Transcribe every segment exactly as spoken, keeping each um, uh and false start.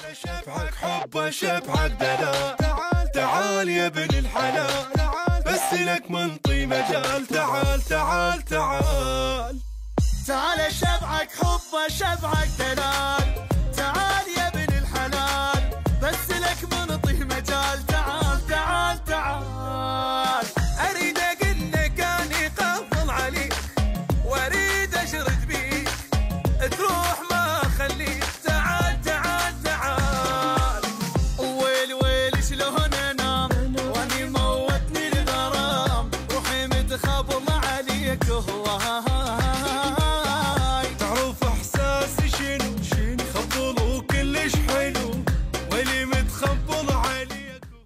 شبعك حب شبعك دلال، تعال تعال يا ابن الحلال، بس لك منطي مجال، تعال تعال تعال تعال شبعك حب شبعك دلال، تعال يا ابن الحلال، بس لك منطي مجال، تعال تعال تعال. اريد اقول لك اني قافل عليك، واريد اشرد بيك تروح ما اخليك، تعال تعال تعال. ويل ويل شلون انام واني موتني الغرام، روحي متخبل عليك هواي. تعرف احساسي شنو شنو خبل وكلش حلو، واللي متخبل عليك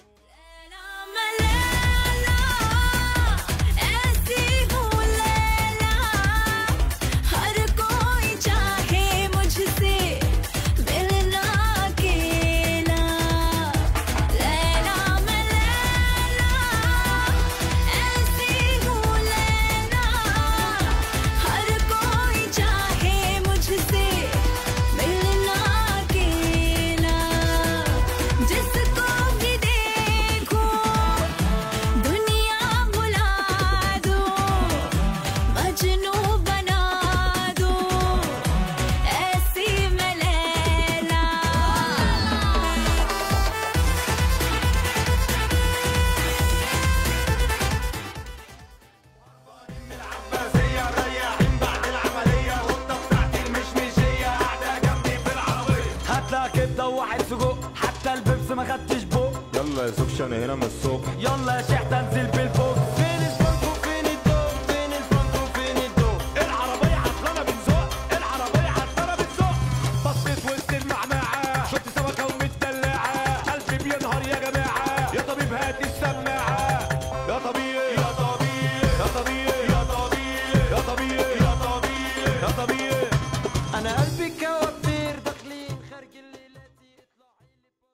حتى البيبس ما خدتش بوق. يلا يا زوجش انا هنا من الصبح. يلا يا شيخ تنزل بالفوق. فين الفرونت وفين الدوق؟ فين الفرونت وفين الدوق؟ العربية عطلانة بنزوق، العربية عطلانة بنزوق. بصيت وسط المعمعة شفت سمكة ومتدلعة، قلبي بينهار يا جماعة، يا طبيب هات السماعة. يا طبيب يا طبيب يا طبيب يا طبيب يا طبيب يا طبيب يا طبيب. أنا قلبي كوابير داخلين خارج الليلة دي يطلع لي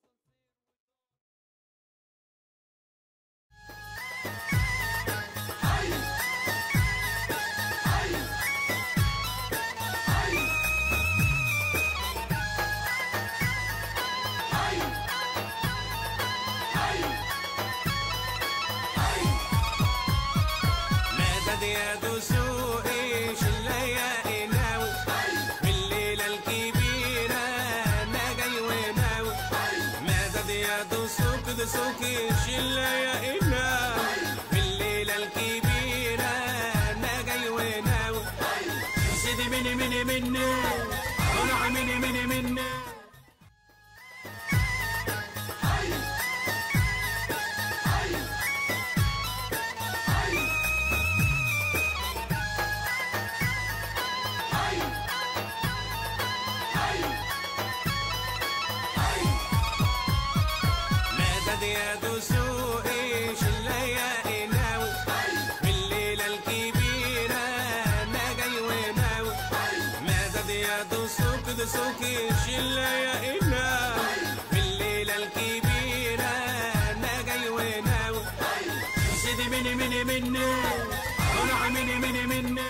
مدد يا دسوقي شليا قناوي، بالليلة الكبيرة أنا جاي وناوي. مدد يا دسوق دسوقي شليا قناوي، بالليلة الكبيرة أنا جاي وناوي. سيدي مني مني مني طلع مني مني مني. مدد يا دسوقي شليا قناوي، بالليلة الكبيرة أنا جاي وناوي. مدد يا دسوق دسوقي شليا قناوي، بالليلة الكبيرة أنا جاي وناوي. سيدي مني مني مني طلع مني مني مني.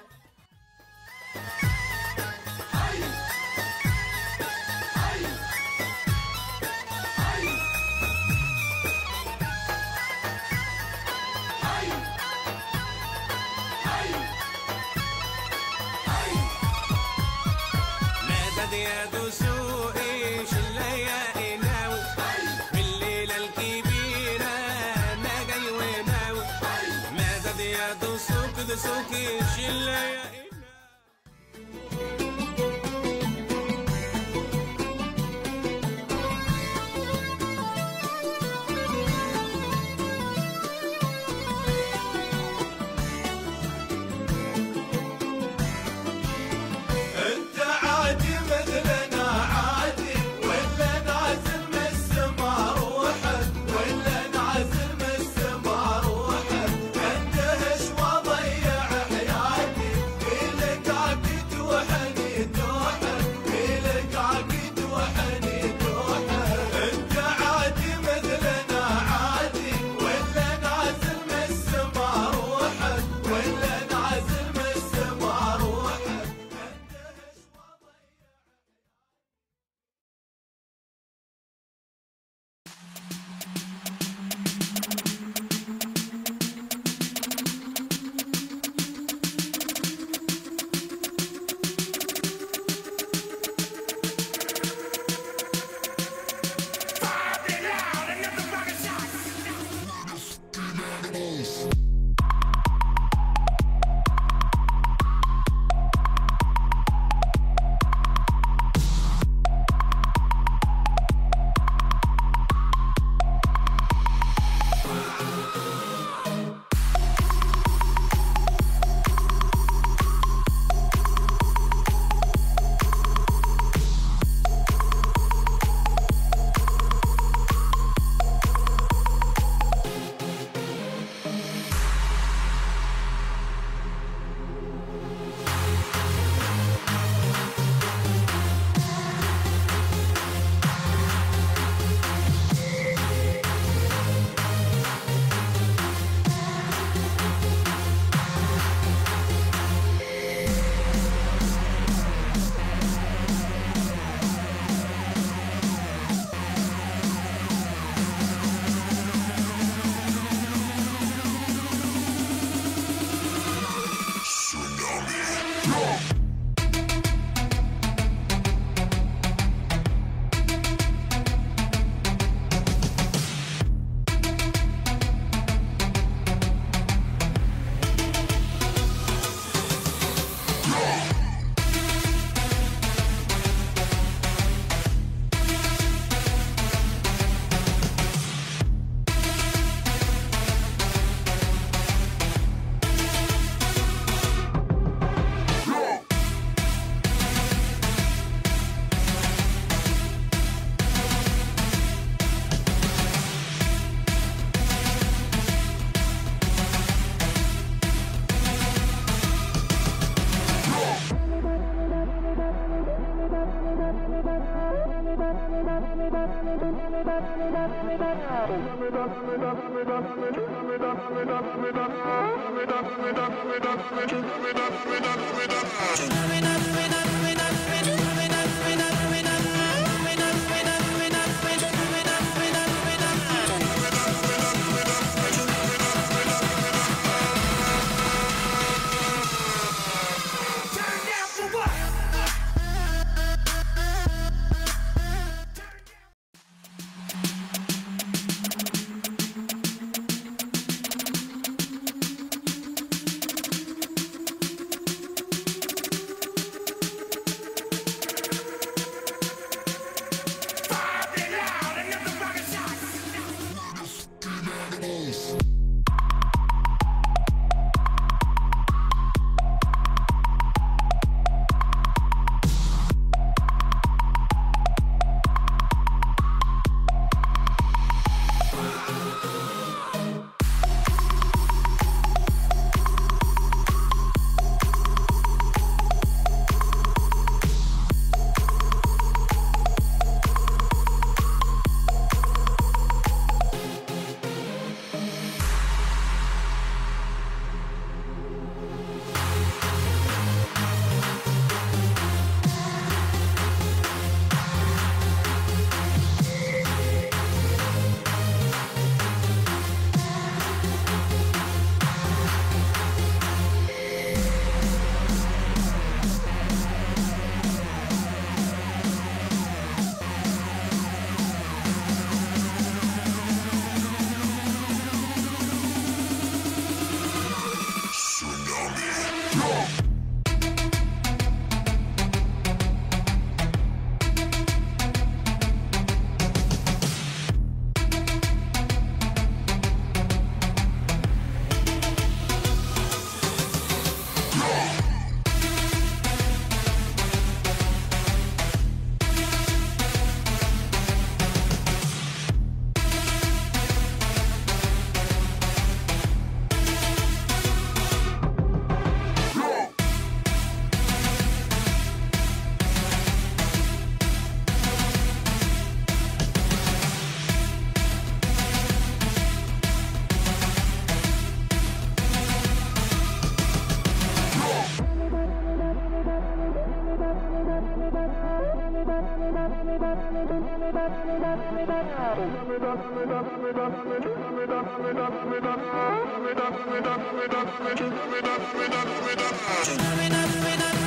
مدد يا دسوقي شليا قناوي، بالليلة الكبيرة أنا جاي وناوي. مدد يا دسوق دسوقي شليا قناوي. انت عادي مثلنا عادي، ولا نازل من السما روحك، ولا نازل من السما روحك. اندهش واضيع حياتي، Turn it up,